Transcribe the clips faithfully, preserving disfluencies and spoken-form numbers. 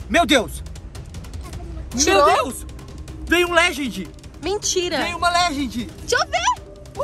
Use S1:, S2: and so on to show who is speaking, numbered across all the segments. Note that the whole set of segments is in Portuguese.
S1: Meu Deus!
S2: Tirou?
S1: Meu Deus! Veio um Legend!
S2: Mentira!
S1: Veio uma Legend!
S2: Deixa eu ver!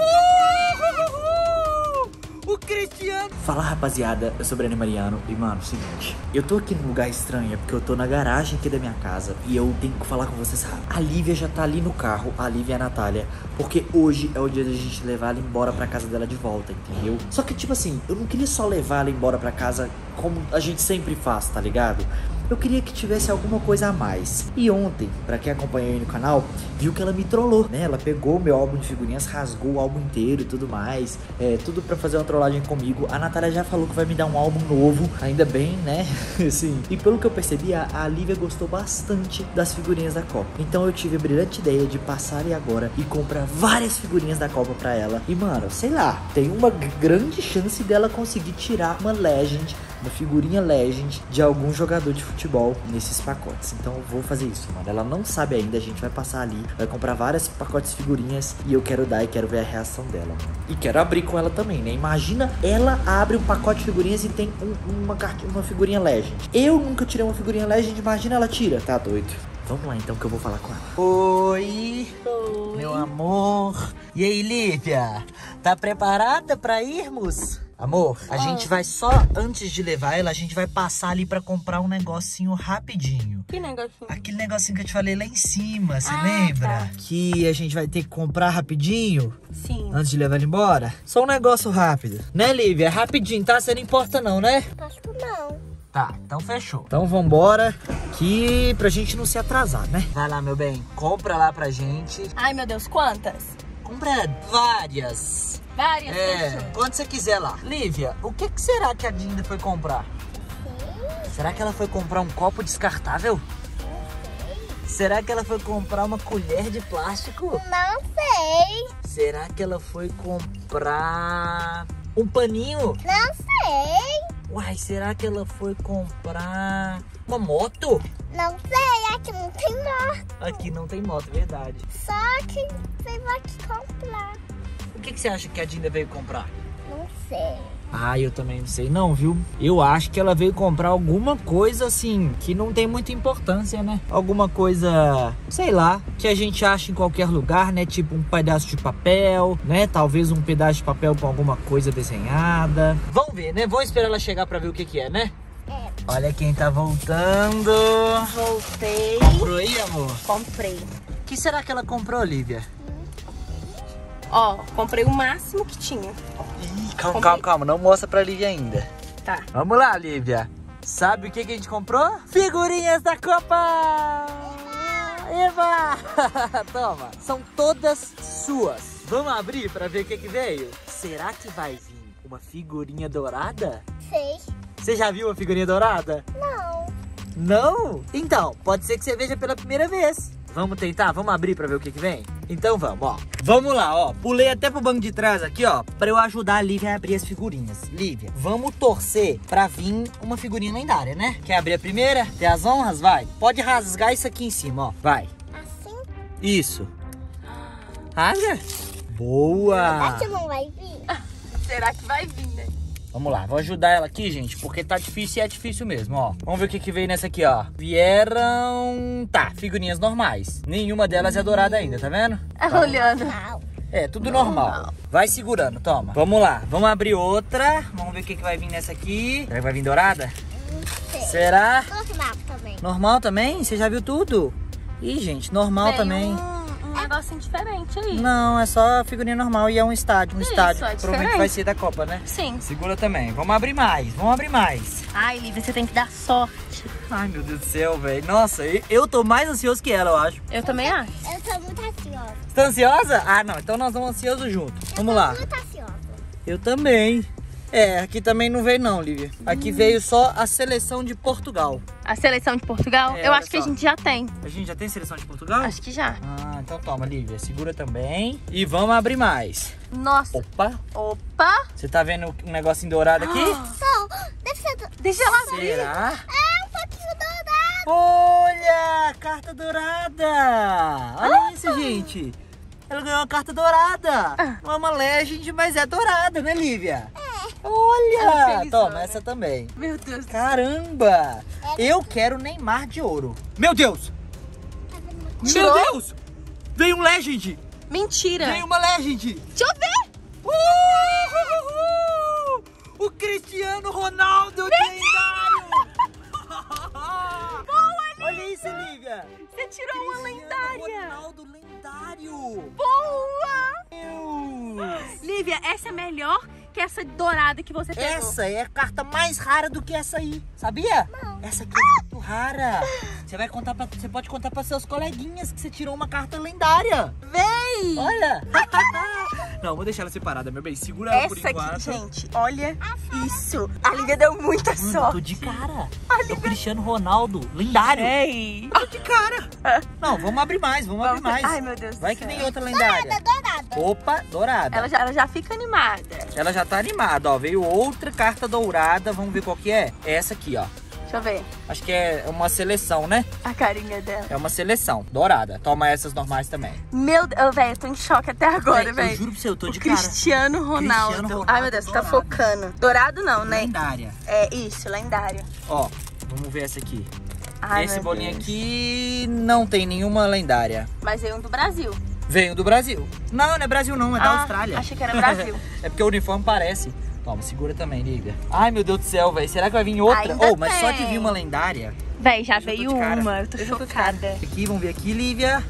S1: Uh! O Cristiano!
S3: Fala rapaziada, eu sou o Breno Mariano e mano, é o seguinte, eu tô aqui num lugar estranho, é porque eu tô na garagem aqui da minha casa e eu tenho que falar com vocês rápido. A Lívia já tá ali no carro, a Lívia e a Natália, porque hoje é o dia da gente levar ela embora pra casa dela de volta, entendeu? Só que tipo assim, eu não queria só levar ela embora pra casa como a gente sempre faz, tá ligado? Eu queria que tivesse alguma coisa a mais. E ontem, pra quem acompanhou aí no canal, viu que ela me trollou, né? Ela pegou o meu álbum de figurinhas, rasgou o álbum inteiro e tudo mais. É, tudo pra fazer uma trollagem comigo. A Natália já falou que vai me dar um álbum novo, ainda bem, né? Sim. E pelo que eu percebi, a, a Lívia gostou bastante das figurinhas da Copa. Então eu tive a brilhante ideia de passar ali agora e comprar várias figurinhas da Copa pra ela. E mano, sei lá, tem uma grande chance dela conseguir tirar uma Legend, uma figurinha Legend de algum jogador de futebol nesses pacotes. Então eu vou fazer isso, mano. Ela não sabe ainda, a gente vai passar ali, vai comprar vários pacotes de figurinhas e eu quero dar e quero ver a reação dela, mano. E quero abrir com ela também, né? Imagina ela abre um pacote de figurinhas e tem um, uma, uma figurinha Legend. Eu nunca tirei uma figurinha Legend, imagina ela tira. Tá doido. Vamos lá então que eu vou falar com ela.
S1: Oi,
S2: Oi.
S1: meu amor. E aí, Lívia? Tá preparada pra irmos? Amor, a
S2: Ah.
S1: gente vai só, antes de levar ela, a gente vai passar ali pra comprar um negocinho rapidinho.
S2: Que negocinho?
S1: Aquele negocinho que eu te falei lá em cima, você
S2: Ah,
S1: lembra?
S2: tá.
S1: Que a gente vai ter que comprar rapidinho,
S2: Sim.
S1: antes de levar ela embora. Só um negócio rápido. Né, Lívia? É rapidinho, tá? Você não importa não, né?
S2: Acho que não.
S1: Tá, então fechou. Então vambora, que pra gente não se atrasar, né? Vai lá, meu bem, compra lá pra gente.
S2: Ai, meu Deus, quantas?
S1: Compra várias.
S2: Várias,
S1: É,
S2: fechou.
S1: quanto você quiser lá. Lívia, o que, que será que a Dinda foi comprar? Será que ela foi comprar um copo descartável? Será que ela foi comprar uma colher de plástico?
S2: Não sei.
S1: Será que ela foi comprar um paninho?
S2: Não sei.
S1: Uai, será que ela foi comprar uma moto?
S2: Não sei, aqui não tem moto.
S1: Aqui não tem moto, verdade.
S2: Só que você vai aqui comprar.
S1: O que, que você acha que a Dinda veio comprar?
S2: Não sei.
S1: Ah, eu também não sei não, viu? Eu acho que ela veio comprar alguma coisa assim, que não tem muita importância, né? Alguma coisa, sei lá, que a gente acha em qualquer lugar, né? Tipo um pedaço de papel, né? Talvez um pedaço de papel com alguma coisa desenhada. Vamos ver, né? Vamos esperar ela chegar pra ver o que que é, né?
S2: É.
S1: Olha quem tá voltando.
S2: Voltei.
S1: Comprou aí, amor?
S2: Comprei.
S1: O que será que ela comprou, Lívia?
S2: Ó, comprei o máximo que tinha.
S1: Ih, calma,
S2: Comprei.
S1: calma, calma. Não mostra pra Lívia ainda.
S2: Tá.
S1: Vamos lá, Lívia. Sabe o que, que a gente comprou? Figurinhas da Copa! Eva! Toma, são todas suas. Vamos abrir pra ver o que, que veio? Será que vai vir uma figurinha dourada?
S2: Sei.
S1: Você já viu uma figurinha dourada?
S2: Não.
S1: Não? Então, pode ser que você veja pela primeira vez. Vamos tentar? Vamos abrir pra ver o que, que vem? Então vamos, ó. Vamos lá, ó. Pulei até pro banco de trás aqui, ó, pra eu ajudar a Lívia a abrir as figurinhas. Lívia, vamos torcer pra vir uma figurinha lendária, né? Quer abrir a primeira? Ter as honras? Vai. Pode rasgar isso aqui em cima, ó. Vai.
S2: Assim?
S1: Isso. Rasga. Boa.
S2: que não vai vir? Será que vai vir, né?
S1: Vamos lá, vou ajudar ela aqui, gente, porque tá difícil e é difícil mesmo, ó. Vamos ver o que que veio nessa aqui, ó. Vieram... Tá, figurinhas normais. Nenhuma delas é dourada ainda, tá vendo?
S2: Ela olhando.
S1: É, tudo normal. Vai segurando, toma. Vamos lá, vamos abrir outra. Vamos ver o que que vai vir nessa aqui. Será que vai vir dourada? Será?
S2: Normal também.
S1: Normal também? Você já viu tudo? Ih, gente, normal
S2: Tem
S1: também.
S2: Um, um negocinho diferente aí.
S1: Não, é só figurinha normal e é um estádio. Um
S2: Isso,
S1: estádio.
S2: é
S1: Provavelmente
S2: diferente.
S1: vai ser da Copa, né?
S2: Sim.
S1: Segura também. Vamos abrir mais, vamos abrir mais.
S2: Ai, Lívia, você tem que dar sorte.
S1: Ai, meu Deus do céu, velho. Nossa, eu tô mais ansioso que ela, eu acho.
S2: Eu também acho.
S4: Eu tô muito ansiosa.
S1: Você tá ansiosa? Ah, não. Então nós vamos ansiosos juntos. Vamos lá.
S4: Muito ansiosa.
S1: Eu também. É, aqui também não veio não, Lívia. Aqui veio só a seleção de Portugal.
S2: A seleção de Portugal?
S1: É,
S2: eu
S1: olha
S2: acho que a
S1: só.
S2: gente já tem.
S1: A gente já tem seleção de Portugal?
S2: Acho que já.
S1: Ah, então toma, Lívia. Segura também. E vamos abrir mais.
S2: Nossa.
S1: Opa.
S2: Opa.
S1: Você tá vendo um negocinho dourado aqui?
S4: Então, deve ser... do-
S2: Deixa ela abrir.
S1: Será?
S4: É um pouquinho dourado.
S1: Olha! Carta dourada! Olha isso, gente! Ela ganhou uma carta dourada! Não é uma Legend, mas é dourada, né, Lívia? É.
S2: Ela
S1: Olha!
S2: fez
S1: Toma,
S2: isso, né?
S1: essa também.
S2: Meu Deus.
S1: Caramba! Eu quero Neymar de ouro. Meu Deus!
S2: Tirou?
S1: Meu Deus! Veio um Legend!
S2: Mentira.
S1: Veio uma Legend!
S2: Deixa eu ver.
S1: Uh! O Cristiano Ronaldo de lendário! Olha isso, Lívia!
S2: Você tirou uma lendária.
S1: Ronaldo lendário!
S2: Boa!
S1: Deus!
S2: Lívia, essa é melhor que essa dourada que você pegou.
S1: Essa é a carta mais rara do que essa aí, sabia? Não. Essa aqui é muito rara. Você vai contar pra, você pode contar para seus coleguinhas que você tirou uma carta lendária.
S2: Vem!
S1: Olha! Não, vou deixar ela separada, meu bem. Segura ela por
S2: Essa
S1: enquanto.
S2: aqui, gente, olha isso. A Lívia deu muita
S1: Mano,
S2: sorte.
S1: tô de cara. É o Cristiano Ronaldo, lendário.
S2: Ei.
S1: Tô de cara. Não, vamos abrir mais, vamos,
S2: Vamos-
S1: abrir mais.
S2: Ai, meu Deus do
S1: Vai que
S2: céu.
S1: nem outra lendária.
S4: Dourada.
S1: Opa, dourada.
S2: Ela já, ela já fica animada.
S1: Ela já tá animada, ó. Veio outra carta dourada. Vamos ver qual que é? É essa aqui, ó.
S2: Deixa eu ver
S1: Acho que é uma seleção, né?
S2: a carinha dela.
S1: É uma seleção, dourada. Toma essas normais também.
S2: Meu Deus, velho, eu tô em choque até agora,
S1: Véi,
S2: velho.
S1: eu juro pra você, eu tô
S2: O
S1: de cara.
S2: Cristiano Ronaldo.
S1: Cristiano Ronaldo
S2: Ai, meu Deus, tá
S1: dourado.
S2: focando. Dourado não, né?
S1: Lendária.
S2: É isso, lendário.
S1: Ó, vamos ver essa aqui.
S2: Ai,
S1: Esse
S2: meu
S1: bolinho
S2: Deus.
S1: aqui não tem nenhuma lendária.
S2: Mas veio um do Brasil.
S1: Veio do Brasil. Não, não é Brasil não, é da
S2: Ah,
S1: Austrália.
S2: achei que era Brasil.
S1: É porque o uniforme parece. Toma, segura também, Lívia. Ai, meu Deus do céu, velho. Será que vai vir outra?
S2: Ainda
S1: Oh, mas só de
S2: tem.
S1: vir uma lendária.
S2: Véi, já
S1: Eu já tô
S2: veio
S1: de cara.
S2: uma, eu tô
S1: Eu já tô de
S2: chocada.
S1: Aqui, vamos ver aqui, Lívia.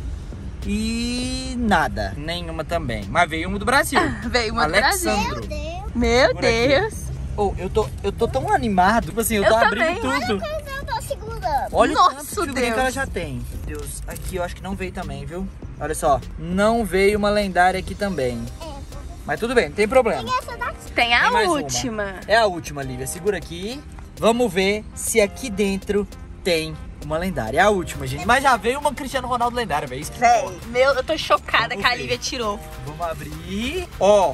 S1: E nada. Nenhuma também. Mas veio uma do Brasil.
S2: Veio uma do Brasil.
S1: Alexandro.
S4: Deus.
S2: Meu
S1: Segura aqui.
S2: Deus.
S1: Oh, eu tô, eu tô tão animado. Tipo assim, eu,
S2: Eu
S1: tô
S2: também.
S1: abrindo tudo.
S4: Eu tô segurando.
S1: Olha
S2: Nossa,
S1: o tanto de figurinha
S2: Deus.
S1: que ela já tem. Meu Deus, aqui eu acho que não veio também, viu? Olha só, não veio uma lendária aqui também. Mas tudo bem, não tem problema.
S4: Essa daqui.
S2: Tem a
S1: Tem mais uma.
S2: última.
S1: É a última, Lívia. Segura aqui. Vamos ver se aqui dentro tem uma lendária. É a última, gente. Mas já veio uma Cristiano Ronaldo lendária, velho. Isso que
S2: Véi,
S1: importa.
S2: meu, eu tô chocada
S1: Vamos
S2: que a
S1: ver.
S2: Lívia tirou.
S1: Vamos abrir. Ó.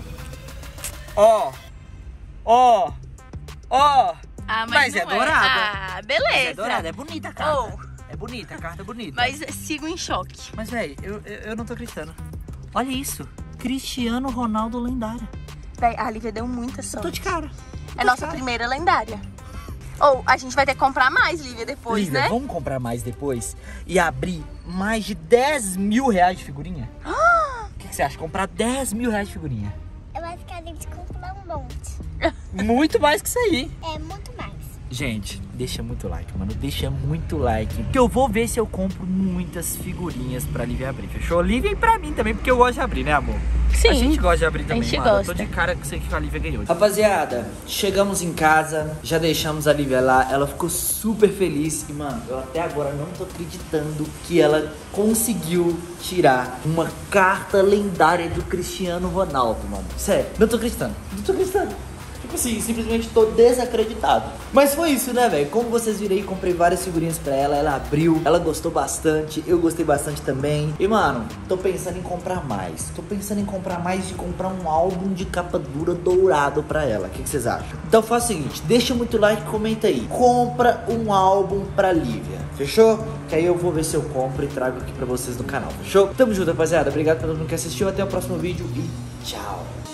S1: Ó. Ó. Ó.
S2: Ah,
S1: Mas
S2: não
S1: é dourada.
S2: Ah,
S1: Mas
S2: beleza.
S1: é dourada, é bonita a carta.
S2: Oh.
S1: É bonita, a carta é bonita.
S2: Mas sigo em choque.
S1: Mas, velho, eu, eu, eu não tô acreditando. Olha isso. Cristiano Ronaldo lendária.
S2: Véi, a Lívia deu muita
S1: Eu tô
S2: sorte.
S1: de cara.
S2: É nossa primeira lendária. Ou a gente vai ter que comprar mais, Lívia, depois,
S1: Lívia,
S2: né?
S1: vamos comprar mais depois e abrir mais de dez mil reais de figurinha? O que, que você acha? Comprar dez mil reais de figurinha?
S4: Eu acho que a gente compra um monte.
S1: Muito mais que isso aí.
S4: É muito mais.
S1: Gente, deixa muito like, mano. Deixa muito like. Porque eu vou ver se eu compro muitas figurinhas pra Lívia abrir. Fechou? Lívia e pra mim também, porque eu gosto de abrir, né, amor?
S2: Sim.
S1: A gente gosta de abrir também,
S2: gente
S1: mano. Eu
S2: gosta.
S1: tô de cara que sei que a Lívia ganhou. Rapaziada, chegamos em casa, já deixamos a Lívia lá. Ela ficou super feliz. E, mano, eu até agora não tô acreditando que ela conseguiu tirar uma carta lendária do Cristiano Ronaldo, mano. Sério, não tô acreditando. Não tô acreditando. Tipo assim, simplesmente tô desacreditado. Mas foi isso, né, velho? Como vocês viram aí, comprei várias figurinhas pra ela. Ela abriu, ela gostou bastante. Eu gostei bastante também. E, mano, tô pensando em comprar mais. Tô pensando em comprar mais, de comprar um álbum de capa dura dourado pra ela. O que, que vocês acham? Então faz o seguinte, deixa muito like e comenta aí. Compra um álbum pra Lívia. Fechou? Que aí eu vou ver se eu compro e trago aqui pra vocês no canal. Fechou? Tamo junto, rapaziada. Obrigado por todo mundo que assistiu. Até o próximo vídeo e tchau.